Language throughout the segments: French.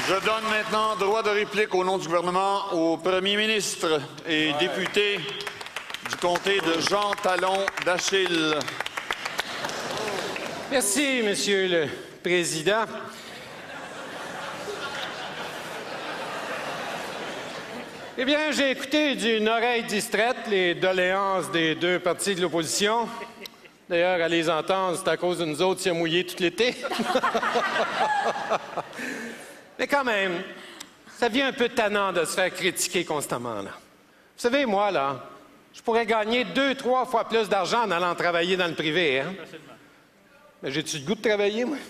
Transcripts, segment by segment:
Je donne maintenant droit de réplique au nom du gouvernement au premier ministre et député du comté de Jean Talon d'Achille. Merci, Monsieur le Président. Eh bien, j'ai écouté d'une oreille distraite les doléances des deux partis de l'opposition. D'ailleurs, à les entendre, c'est à cause de nous autres qui a mouillé tout l'été. Mais quand même, ça devient un peu tannant de se faire critiquer constamment, là. Vous savez, moi, là, je pourrais gagner 2-3 fois plus d'argent en allant travailler dans le privé, hein? Mais j'ai-tu le goût de travailler, moi?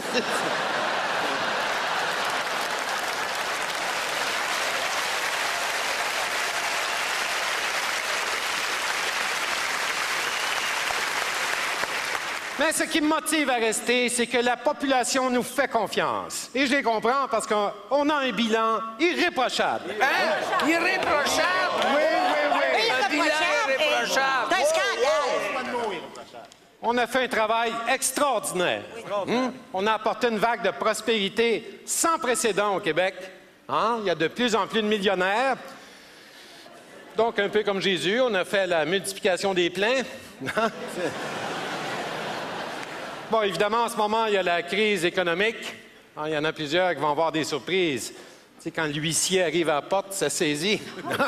Mais ce qui me motive à rester, c'est que la population nous fait confiance. Et je les comprends parce qu'on a un bilan irréprochable. Hein? Irréprochable? Oui, oui, oui. Un bilan irréprochable. C'est un scandale. On a fait un travail extraordinaire. On a apporté une vague de prospérité sans précédent au Québec. Hein? Il y a de plus en plus de millionnaires. Donc, un peu comme Jésus, on a fait la multiplication des pleins. Bon, évidemment, en ce moment, il y a la crise économique. Il y en a plusieurs qui vont avoir des surprises. Tu sais, quand l'huissier arrive à la porte, ça saisit.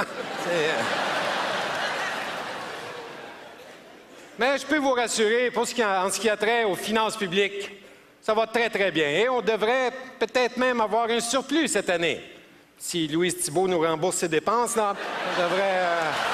Mais je peux vous rassurer, en ce qui a trait aux finances publiques, ça va très, très bien. Et on devrait peut-être même avoir un surplus cette année. Si Louise Thibault nous rembourse ses dépenses, là, on devrait...